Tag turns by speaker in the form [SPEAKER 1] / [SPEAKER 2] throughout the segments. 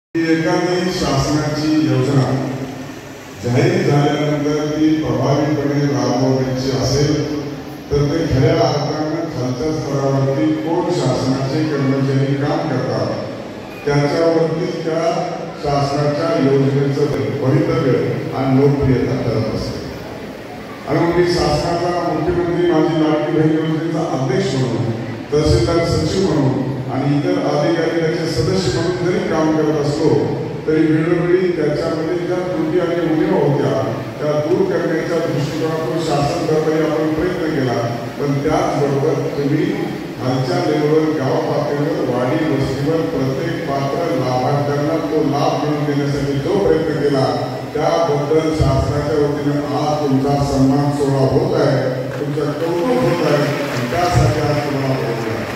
[SPEAKER 1] एखादी शासनाची योजना जाहीर झाल्यानंतर ती प्रभावीपणे राबवायची असेल तर ते खऱ्या अर्थानं खालच्या स्तरावरती कोण शासनाचे कर्मचारी काम करतात त्याच्यावरती त्या शासनाच्या योजनेचं भवितव्य आणि लोकप्रियता ठरत असते। आणि मग शासनाचा मुख्यमंत्री माझी लाडकी बहीण योजनेचा अध्यक्ष म्हणून तहसीलदार सचिव म्हणून आणि इतर अधिकारी त्याचे सदस्य म्हणून जरी काम करत असतो तरी वेळोवेळी त्याच्यामध्ये ज्या त्रुटी आणि उणीवा होत्या त्या दूर करण्याच्या दृष्टिकोनातून शासन दरबारी आपण प्रयत्न केला। पण त्याचबरोबर तुम्ही खालच्या लेवलवर गाव पातळीवर वाडी वस्तीवर प्रत्येक पात्र लाभार्थ्यांना तो लाभ मिळवून देण्यासाठी जो प्रयत्न केला त्याबद्दल शासनाच्या वतीनं आज तुमचा सन्मान सोहळा होत आहे, तुमचं कौतुक होत आहे आणि त्यासाठी आज तुम्हाला बोलतो आहे।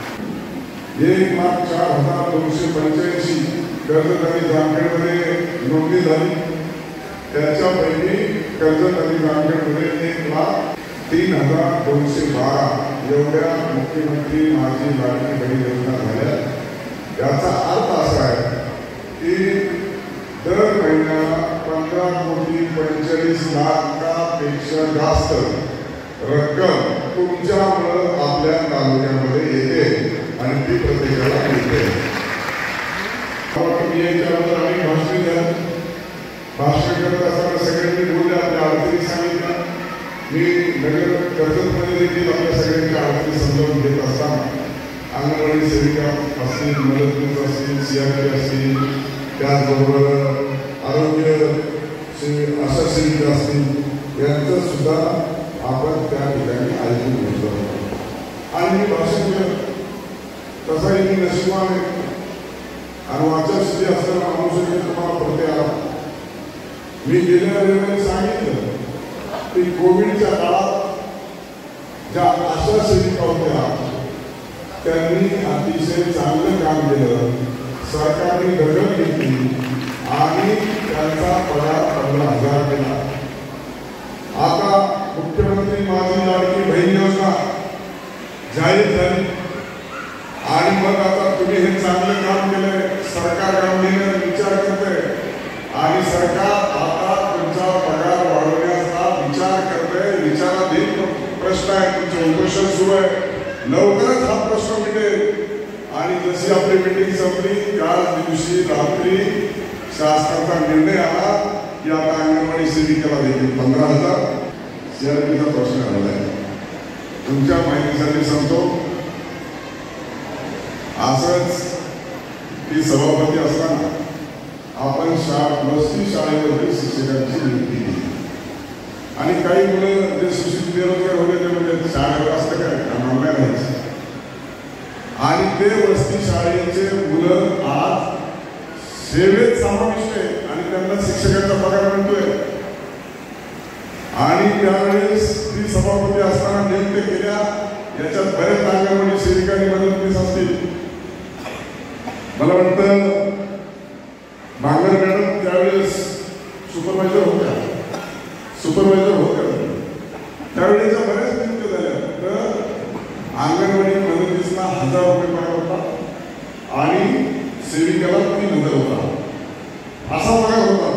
[SPEAKER 1] 1,04,285 कर्जत आणि जामखेडमध्ये नोंदणी झाली। त्याच्यापैकी कर्जत आणि जामखेडमध्ये 1,03,212 एवढ्या मुख्यमंत्री माझी लाडकी बहीण योजना झाल्या। याचा अर्थ असा आहे की दर महिन्याला 15,45,00,000पेक्षा जास्त रक्कम तुमच्यामुळे आपल्या तालुक्यामध्ये येते आणि ती प्रत्येकाला मिळते। भाषण करत असताना सगळ्यांनी बोलले, आपल्या अडचणी सांगितल्या। मी नगर कर्जतमध्ये देखील आपल्या सगळ्यांच्या अडचणी समजावून घेत असताना अंगणवाडी सेविका असतील, मदतनीस असतील, CRP असतील, त्याचबरोबर आरोग्य आशा सेविका असतील यांचं सुद्धा आपण त्या ठिकाणी ऐकून घेतलं आणि मी भाषण केलं। तसाही मी नशिबान आहे आणि वाचनस्थिती असताना अनुषंगाने तुम्हाला प्रत्यय आला। मी गेल्या वेळेला सांगितलं की कोविडच्या काळात ज्या आशा सेविका होत्या त्यांनी अतिशय चांगलं काम केलं, सरकारने दखल घेतली आणि त्यांचा पगार 15,000 केला। आता मुख्यमंत्री माझी लाडकी बहीण योजना जाहीर झाली आणि मग आता तुम्ही हे चांगलं काम केलंय, सरकार गांभीर्याने विचार करतंय आणि सरकार आता तुमचा पगार वाढवण्याचा विचार करतंय। विचाराधीन प्रश्न आहे, तुमचं उपोषण सुरू आहे, लवकरच हा प्रश्न मिळेल। आणि जशी आपली मीटिंग संपली त्याच दिवशी रात्री शासनाचा निर्णय आला की आता अंगणवाडी सेविकेला देखील 15,000 CRPचा प्रश्न आलाय। तुमच्या माहितीसाठी सांगतो, असंच ती सभापती असताना आपण वस्ती शाळेमध्ये शिक्षकांची नियुक्ती केली आणि काही मुलं जे सुशिक्षित बेरोजगार होते ते म्हणजे शाळेवर असतं काय कामाला राहायचं आणि ते वस्ती शाळेचे मुलं आज सेवेत समाविष्ट आहेत आणि त्यांना शिक्षकांचा पगार मिळतोय। आणि त्यावेळेस ती सभापती असताना नियुक्त केल्या, याच्यात बरेच अंगणवाडी सेविकांनी मदतनीस असतील। मला वाटतं भांगर मॅडम त्यावेळेस सुपरवायझर होत्या त्यावेळेच्या बऱ्याच नियुक्त्या झाल्या। तर अंगणवाडी मदतनीसला 1,000 रुपये पगार होता आणि सेविकेला 3,000 होता, असा पगार होता।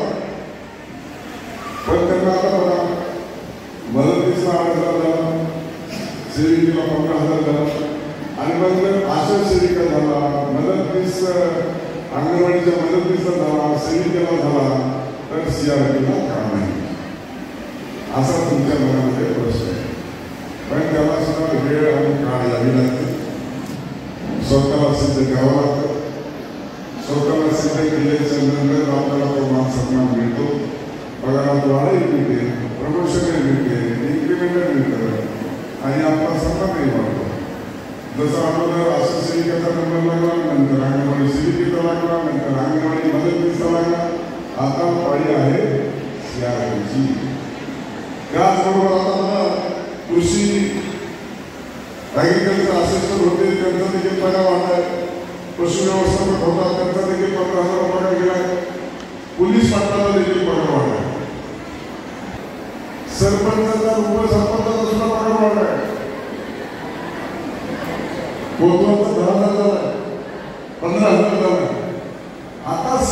[SPEAKER 1] पण त्यांना आता बघा, मदतनीसला 8,000 झाला, सेविकेला 15,000 झाला आणि मग आशा सेविका झाला, मदतनीस अंगणवाडीच्या मदतनीसला झाला, सेविकेला झाला, तर CRPला काम नाही। असा तुमच्या मनामध्ये प्रश्न आहे, पण त्याला सुद्धा वेळ आणि काळ यावी लागते। स्वतःला सिद्ध करावं लागतं, स्वतःला सिद्ध केल्याच्या नंतर आपल्याला तो मान सन्मान मिळतो, पगारात वाढही मिळते, प्रमोशन मिळते, इन्क्रिमेंट मिळतं आणि आपला सन्मानही वाढतो। जसं अगोदर आशा सेविकेचा नंबर लागला, नंतर अंगणवाडी सेविकेचा लागला, नंतर अंगणवाडी मदतनीसचा लागला, आता पाळी आहे CRPची। त्याचबरोबर आता कृषी ॲग्रिकल्चर असिस्टंट होते त्यांचा देखील पगार वाढलाय, पशु व्यवस्थापक होता त्यांचा देखील 15,000 पगार गेलाय, पोलीस पाटलाला देखील पगार वाढलाय, सरपंचाचा उपसरपंचाचा सुद्धा पगार वाढलाय, कोतवालचा 10,000 झालाय, 15,000 झालाय। आता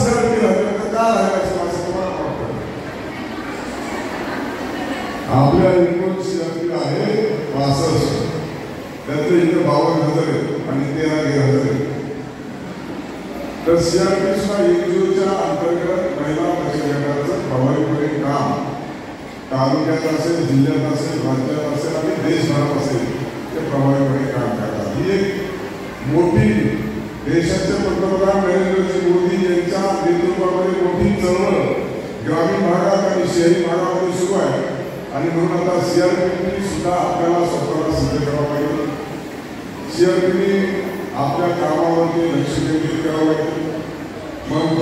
[SPEAKER 1] आपल्या एकूण सीआरपी आहे 65, त्यातले इथं 52,000 आहेत आणि 13 गैरहजर आहेत. तर सीआरपी सुद्धा एनजीओच्या अंतर्गत महिला बचत गटाचं प्रभावीपणे काम तालुक्यात असेल, जिल्ह्यात असेल, राज्यात असेल आणि देशभरात असेल ते प्रभावीपणे काम करतात. ही एक मोठी देशाचे पंतप्रधान नरेंद्रजी मोदी यांच्या नेतृत्वामध्ये मोठी चळवळ ग्रामीण भागात आणि शहरी भागामध्ये सुरू आहे आणि म्हणून आता सीआरपीने सुद्धा आपल्याला स्वतःला सिद्ध करावं पाहिजे. सीआरपीने आपल्या कामावरती लक्ष केंद्रित करावं लागेल. मग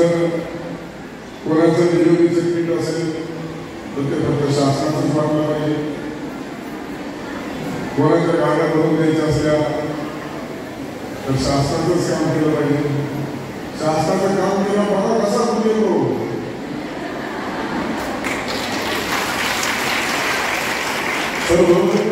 [SPEAKER 1] कोणाचं डिलिव्हरीचं किट असेल तर ते फक्त शासनाचंच वापरलं पाहिजे. कोणाच्या गाड्या भरून द्यायच्या असल्या तर शासनाचंच काम केलं पाहिजे. शासनाचं काम केलं बघा कसा कुठे येतो. तर बरोबर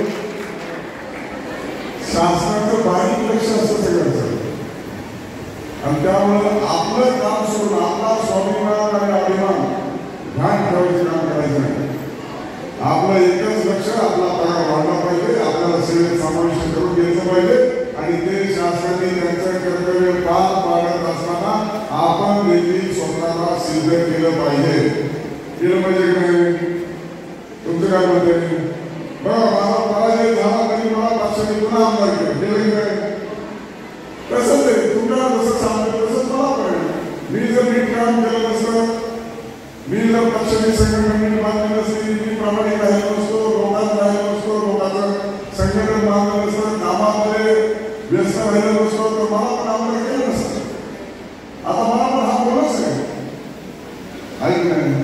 [SPEAKER 1] शासनाचं बारीक लक्ष असतं सगळ्यांचं आणि त्यामुळं आपलं काम सोडून आपला स्वाभिमान आणि अभिमान ध्यान ठेवायचं काम करायचं नाही. आपलं एकच लक्ष आपला पगार वाढला पाहिजे, आपल्याला सेवेत समाविष्ट करून घ्यायचं पाहिजे आणि ते शासनाने त्यांचं कर्तव्य पार पाडत असताना आपण देखील स्वतःला सिद्ध केलं पाहिजे. केलं पाहिजे की नाही? तुमचं काय मत आहे? बघा माझा पराजय झाला तरी मला पक्षाने पुन्हा आमदार केलं. तसंच आहे, तुम्हाला जसं सांगतो तसंच मला कळलं. मी जर नीट काम केलं नसतं, मी जर पक्षाची संघटना बांधली नसती, मी प्रामाणिक राहिलो नसतो, लोकांत राहिलो नसतो, लोकांचं संघटन बांधलं नसतं, कामामध्ये व्यस्त राहिलो नसतो तर मला पण आमदार केलं नसतं. आता मला पण हा बोलच आहे नाही.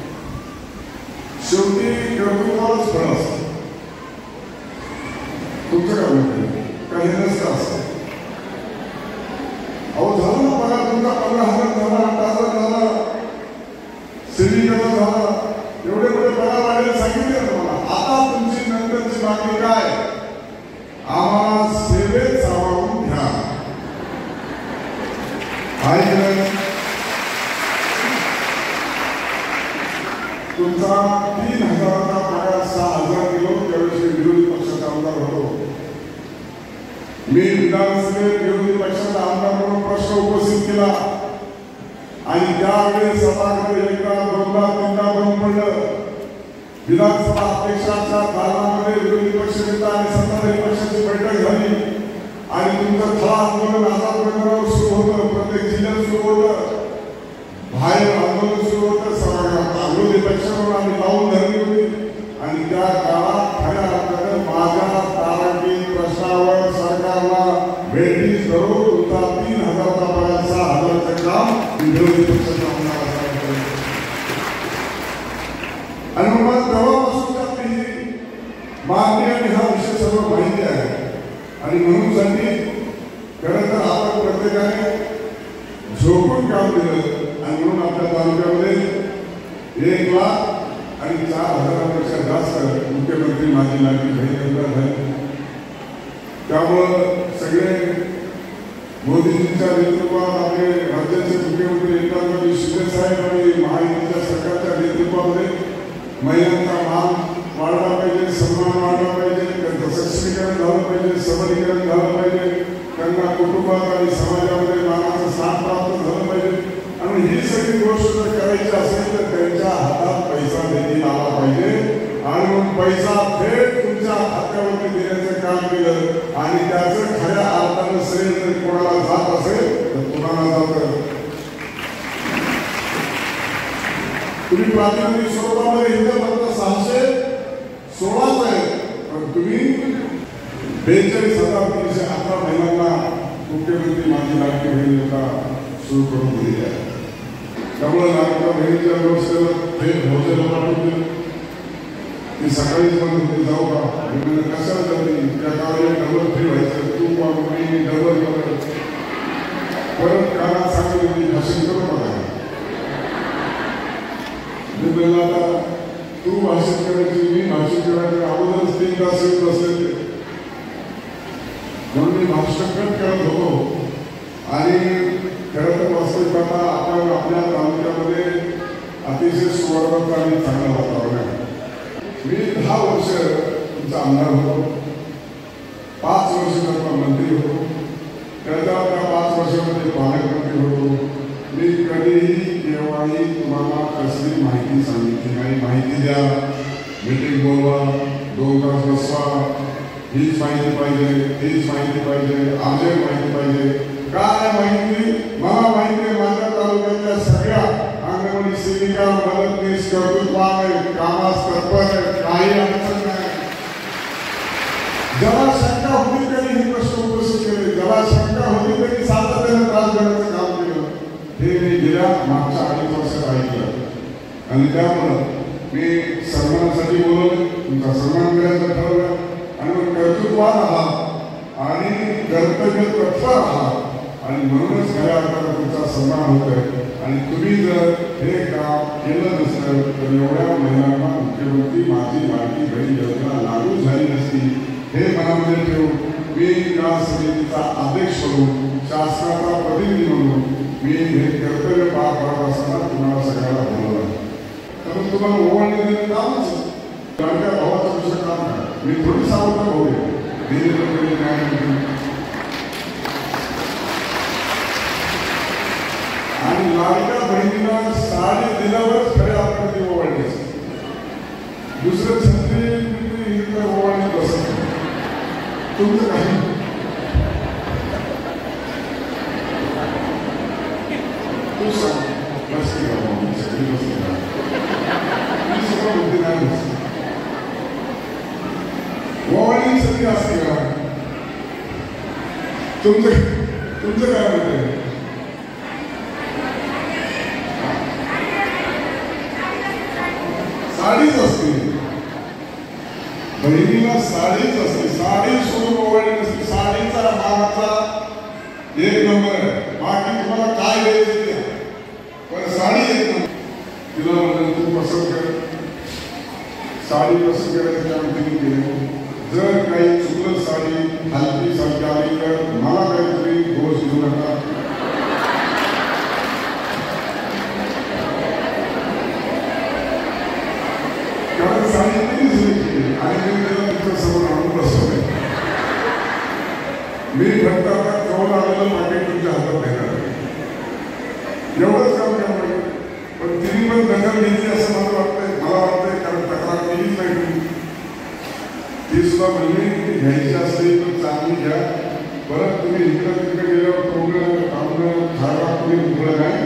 [SPEAKER 1] शेवटी कर्तृत्वालाच फळ असतं. तुमचं काय म्हणतं काही नसतं असतं. अहो झालं ना बघा, तुमचा 15,000 झाला, 8,000 झाला, सेविकाचा झाला, एवढे मोठे पगार वाढले सांगितले तुम्हाला. आता तुमची नंतरची मागणी काय? आम्हाला सेवेत सामावून घ्या. तुमचा 3,000चा पगार 6,000 किलो त्यावेळी विरोधी पक्षाचा आमदार होतो. मी विधानसभेत विरोधी पक्षाचा आमदार म्हणून प्रश्न उपस्थित केला आणि त्यावेळेस सभागृह एकदा दोनदा तीनदा बंद पडलं. विधानसभा अध्यक्षांच्या दालनामध्ये विरोधी पक्षनेता आणि सत्ताधारी पक्षाची बैठक झाली आणि तुमचं थळा आंदोलन आझाद सुरू होतं, प्रत्येक जिल्ह्यात सुरू होतं, बाहेर आंदोलन सुरू होतं. सभागृहात विरोधी पक्ष म्हणून आम्ही लावून धरली होती आणि त्या काळात खऱ्या अर्थानं माझ्या तारांकित प्रश्नावर सरकारला भेटीस धरून तुमचा 3,000चा पगार 6,000चं काम विरोधी पक्षाचा आमदार आणि मला तेव्हापासून आपली मागणी आणि हा विषय सर्व माहिती आहे आणि म्हणून साठी खरं तर आपण प्रत्येकाने झोपून काम केलं आणि म्हणून आपल्या तालुक्यामध्ये 1,04,000पेक्षा जास्त मुख्यमंत्री माझी लाडकी बहीण योजना झाली. त्यामुळं सगळे मोदीजींच्या नेतृत्वात आपले राज्याचे मुख्यमंत्री एकनाथ शिंदे साहेब आणि महायुतीच्या सरकारच्या नेतृत्वामध्ये महिलांचा मान वाढला पाहिजे, सन्मान वाढला पाहिजे, त्यांचं सक्षमीकरण झालं पाहिजे, सबलीकरण झालं पाहिजे, त्यांना कुटुंबात आणि समाजामध्ये मानाचं स्थान प्राप्त झालं पाहिजे आणि ही सगळी गोष्ट जर करायची असेल तर त्यांच्या हातात पैसा देखील आला पाहिजे आणि मग पैसा थेट तुमच्या खात्यावरती देण्याचं काम केलं आणि त्याचं खऱ्या अर्थानं श्रेय जर कोणाला जात असेल तर कोणाला जातं. तुम्ही प्रातिनिधिक स्वरूपामध्ये इथं फक्त 616 आहे पण तुम्ही 42,311 महिलांना मुख्यमंत्री माझी लाडकी बहीण योजना सुरू करून दिली आहे. त्यामुळे लाडक्या बहिणीच्या व्यवस्थेवर थेट भोजन वाटून दिलं. ती सकाळीच म्हणत होती जाऊ का, मी कशाला जाते, त्या काळाला डबल फ्री व्हायचं, तू मी डबल करत परत कानात सांगत होती भाषण करू बघा. मी आता तू भाषण करायची मी भाषण करायचं अगोदरच 3 तास येत बसले म्हणून मी भाषण करत होतो आणि खरं तर वास्तविक आता आपण आपल्या तालुक्यामध्ये अतिशय सुवर्णाचं आणि चांगलं वातावरण आहे. मी 6 वर्ष तुमचा आमदार होतो, 5 वर्ष तुमचा मंत्री होतो, त्याच्या 5 वर्षामध्ये पालकमंत्री होतो. मी कधीही केव्हाही तुम्हाला कसली माहिती सांगितली नाही. माहिती द्या, मीटिंग बोलवा, 2 तास बसवा, हीच माहिती पाहिजे, तीच माहिती पाहिजे, अर्जंट माहिती पाहिजे. काय माहिती? मला माहिती आहे माझ्या तालुक्यातल्या सगळ्या अंगणवाडी सेविका, मदतनीस, कर्तृत्वान आहेत, कामास तत्पर आहेत, काही अडचण नाही. ज्याला शंका होती त्यांनी हे प्रश्न उपस्थित केले, ज्याला शंका होती त्यांनी सातत्याने त्रास देण्याचं काम केलं. हे मी गेल्या मागच्या 2.5 वर्षात ऐकलं आणि त्यामुळं मी सन्मानासाठी बोलवलं, तुमचा सन्मान करायचं ठरवलं आणि कर्तृत्वान आहात आणि कर्तव्य तत्पर आहात आणि म्हणूनच खऱ्या अर्थानं तुमचा सन्मान होत आहे. आणि तुम्ही जर हे काम केलं नसतं तर एवढ्या महिलांना मुख्यमंत्री माझी लाडकी बहीण योजना लागू झाली नसती. हे मनामध्ये ठेवून मी या समितीचा अध्यक्ष म्हणून, शासनाचा प्रतिनिधी म्हणून मी हे कर्तव्य पार पाडत असताना तुम्हाला सगळ्याला बोलवलं. कारण तुम्हाला ओवाळणी देणं कामच लाडक्या भावाचं दुसरं काम करा. मी थोडी सावध भाऊ आणि लाडक्या बहिणीला साडी दिल्यावरच खऱ्या आपण ती ओवाळणी असते. दुसरं छत्री ओवाळणी बसत नाही. तुमचं काही तू सांग बसते का सगळी बसते का सगळं बुद्धी नाही बसते. ओवाळणी सगळी असते का? तुमचं काय म्हणते? साडीच असते, बहिणीला साडीच असते. साडी सोडून ओवाळणी नसते. साडीचा मानाचा 1 नंबर आहे. बाकी तुम्हाला काय द्यायचं ते पण साडी 1 नंबर. तिला म्हणलं तू पसंत कर, साडी पसंत करायचं काम तिने केलं. जर काही चुकलं साडी हलकी सारखी आली तर मला काहीतरी दोष देऊ नका. कारण साडी किती झाली आणि मी त्याला तुमच्या समोर आणून बसवले. मी फक्त आता कौल आलेलं पाकिट तुमच्या हातात देणार एवढंच काम करणार. पण तिने पण दखल घेतली असं मला वाटतंय. मला वाटतंय कारण तक्रार केलीच नाही तुम्ही. ती सुद्धा म्हणली घ्यायची असते तर चांगली घ्या. परत तुम्ही इकडं तिकडे गेल्यावर तोंडं तांबडं झाडा तुम्ही उघडं नाही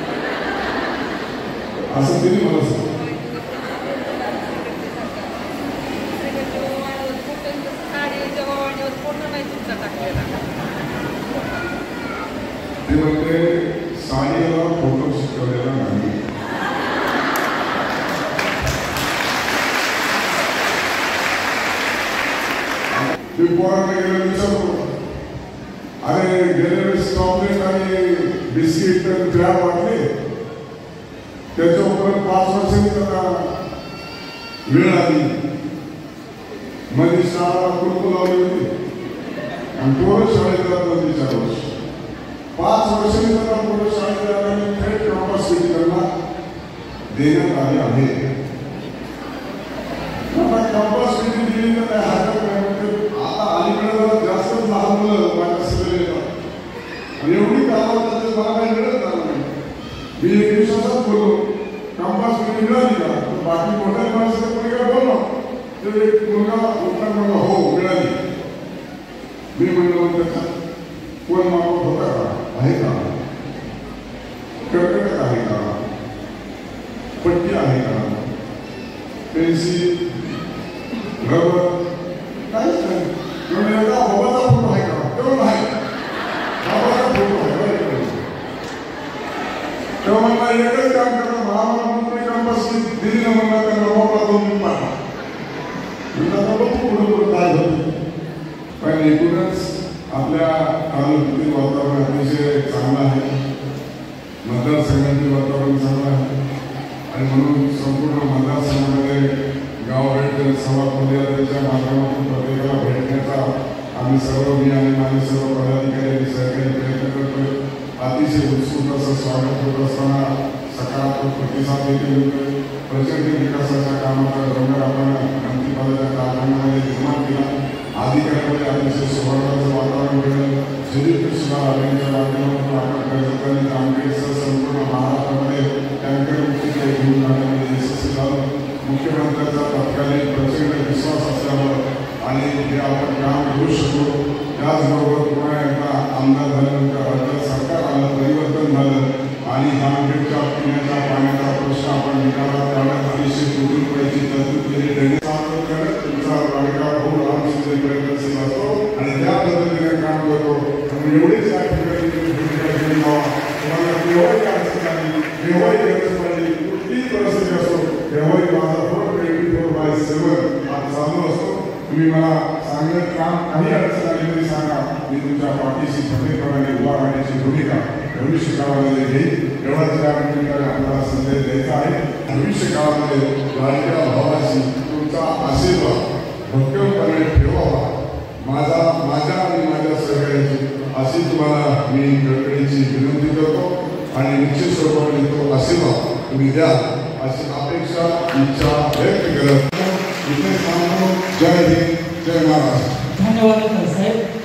[SPEAKER 1] असं तिने मला सांगितलं. ते म्हणते साडीला फोटो शिकवलेला नाही. मी पोरांना गेलं विचारतो, अरे गेल्या वेळेस चॉकलेट आणि बिस्किट तर त्या वाटले त्याच्यावर 5 वर्षांनी त्याला वेळ आली. मध्ये शाळा कुलप लावली होती आणि पोरं शाळेत जातात 4 वर्ष. 5 वर्षांनी त्यांना पोरं शाळेत जाताना थेट कॅम्पस त्यांना देण्यात आले आहे. कॅम्पस दिली तर काय हरकत नाही. आता अलीकडे जरा जास्तच लहान मुलं माझ्या सगळे येतात आणि एवढी कामात त्याच्यात मला काही मिळत नाही. मी 1 दिवसाचाच बोललो कॅम्पस मिळाली का? बाकी मोठ्या माणसाचं कोणी काय बोललो तर एक मुलगा उत्तर म्हणला हो मिळाली. मी म्हणलं त्याचा कोण मागवत होता का? आहे का? कर्कटक आहे का? पट्टी आहे का? पेन्सिल, रबर काहीच नाही. एका बाबाचा फोटो आहे का? तेव्हा नाही. बाबाचा फोटो आहे तेव्हा मला एकच काम करा. महाराष्ट्र कॅम्पस दिली ना म्हणला त्यांना बाबा 2 मिनिट पाठवा. काय होते पण एकूणच आपल्या तालुक्यातील वातावरण अतिशय चांगलं आहे. मतदारसंघातील वातावरण चांगलं आहे आणि म्हणून संपूर्ण मतदारसंघामध्ये गाव भेट संवादच्या माध्यमातून प्रत्येकाला भेटण्याचा आम्ही सर्व मी आणि माझे सर्व पदाधिकारी आणि सहकारी प्रयत्न करतोय. अतिशय उत्सुक असं स्वागत होत असताना सकारात्मक प्रतिसाद देखील होतोय. प्रचंड विकासाच्या कामाचा डोंगर आपण अंतिम विभागाच्या कारखान्यामध्ये जमा केला. अधिकाऱ्यांमध्ये अतिशय सौहार्दाचं वातावरण केलं. सुदीर्घ सुधार अभियानाच्या माध्यमातून आपण कर्जतांनी काम केलं. संपूर्ण महाराष्ट्रामध्ये टँकर मुक्तीचे घेऊन जाण्यामध्ये यशस्वी झालं. मुख्यमंत्र्यांचा तत्कालीन प्रचंड विश्वास असल्यामुळे आणि हे आपण काम करू शकतो. त्याचबरोबर पुन्हा एकदा आमदार झाल्यानंतर राज्यात सरकार आलं, परिवर्तन झालं आणि जामखेडच्या पिण्याच्या पाण्याचा प्रश्न आपण निकालात काढत 250 कोटी रुपयाची तरतूद केली. तुमचा लाडका भाऊ राम शिंदे प्रयत्नशील असतो आणि त्या पद्धतीने काम करतो. एवढीच या ठिकाणी तुम्हाला केव्हाही अडचण आली, केव्हाही गरज पडली, कुठलीही परिस्थिती असो, तेव्हाही माझा फोन 24/7 हा चालू असतो. तुम्ही मला सांगत काम काही अडचण आली तरी सांगा, मी तुमच्या पाठीशी खंबीरपणाने उभा राहण्याची भूमिका भविष्य काळामध्ये घेईल. एवढाच या ठिकाणी आपल्याला संदेश द्यायचा आहे. भविष्य काळामध्ये लाडक्या भावाशी तुमचा आशीर्वाद भक्कमपणे ठेवावा. माझ्या आणि माझ्या सहकार्याची अशी तुम्हाला मी कळकळीची विनंती करतो आणि निश्चित स्वरूपाने तो आशीर्वाद तुम्ही द्या अशी अपेक्षा इच्छा व्यक्त करत इथे सांगतो. जय हिंद, जय महाराष्ट्र.
[SPEAKER 2] धन्यवाद साहेब.